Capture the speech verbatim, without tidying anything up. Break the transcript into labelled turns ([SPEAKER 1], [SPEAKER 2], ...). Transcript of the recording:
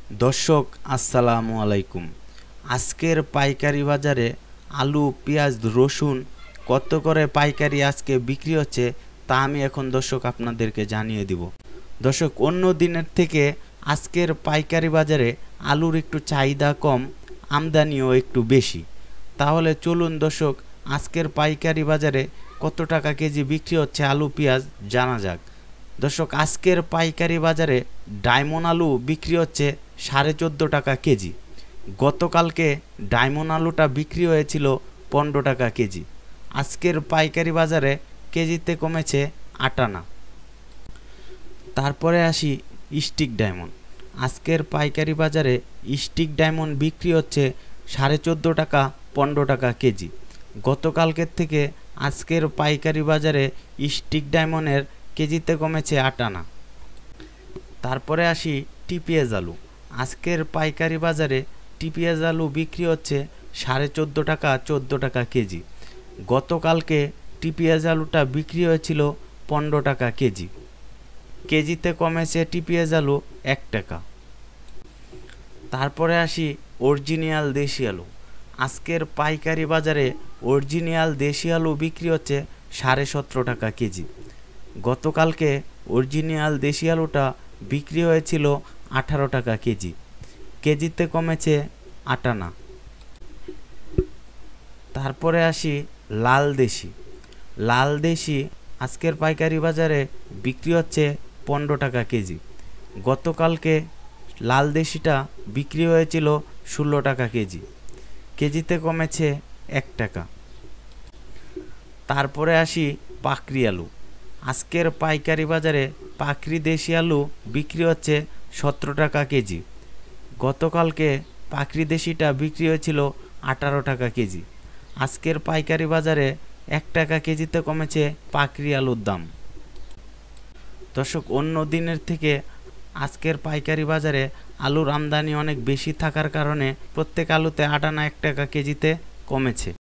[SPEAKER 1] দর্শক আসসালামু আলাইকুম। আজকের পাইকারি বাজারে আলু, পেঁয়াজ, রসুন কত করে পাইকারি আজকে বিক্রি হচ্ছে তা আমি এখন দর্শক আপনাদেরকে জানিয়ে দিব। দর্শক, অন্য দিনের থেকে আজকের পাইকারি বাজারে আলুর একটু চাহিদা কম, আমদানিও একটু বেশি। তাহলে চলুন দর্শক, আজকের পাইকারি বাজারে কত টাকা কেজি বিক্রি হচ্ছে আলু, পেঁয়াজ জানা যাক। দর্শক, আজকের পাইকারি বাজারে ডায়মন্ড আলু বিক্রি হচ্ছে সাড়ে চোদ্দো টাকা কেজি। গতকালকে ডায়মন্ড আলুটা বিক্রি হয়েছিল পনেরো টাকা কেজি। আজকের পাইকারি বাজারে কেজিতে কমেছে আট আনা। তারপরে আসি স্টিক ডায়মন্ড। আজকের পাইকারি বাজারে স্টিক ডায়মন্ড বিক্রি হচ্ছে সাড়ে চোদ্দো টাকা পনেরো টাকা কেজি। গতকালকের থেকে আজকের পাইকারি বাজারে স্টিক ডায়মন্ডের কেজিতে কমেছে আট আনা। তারপরে আসি টিপিএস আলু। আজকের পাইকারি বাজারে টিপিএস আলু বিক্রি হচ্ছে সাড়ে চোদ্দো টাকা চোদ্দো টাকা কেজি। গতকালকে টিপিএস আলুটা বিক্রি হয়েছিল পনেরো টাকা কেজি। কেজিতে কমেছে টিপিএস আলু এক টাকা। তারপরে আসি অরিজিনাল দেশি আলু। আজকের পাইকারি বাজারে অরিজিনাল দেশি আলু বিক্রি হচ্ছে সাড়ে সতেরো টাকা কেজি। গতকালকে অরিজিনাল দেশি আলুটা বিক্রি হয়েছিল আঠারো টাকা কেজি। কেজিতে কমেছে আট আনা। তারপরে আসি লাল দেশি। লাল দেশি আজকের পাইকারি বাজারে বিক্রি হচ্ছে পনেরো টাকা কেজি। গতকালকে লাল দেশিটা বিক্রি হয়েছিল ষোলো টাকা কেজি। কেজিতে কমেছে এক টাকা। তারপরে আসি পাকড়ি আলু। আজকের পাইকারি বাজারে পাকড়ি দেশি আলু বিক্রি হচ্ছে সতেরো টাকা কেজি। গতকালকে পাকড়ি দেশিটা বিক্রি হয়েছিল আঠারো টাকা কেজি। আজকের পাইকারি বাজারে এক টাকা কেজিতে কমেছে পাকড়ি আলুর দাম। দর্শক, অন্য দিনের থেকে আজকের পাইকারি বাজারে আলুর আমদানি অনেক বেশি থাকার কারণে প্রত্যেক আলুতে আট আনা এক টাকা কেজিতে কমেছে।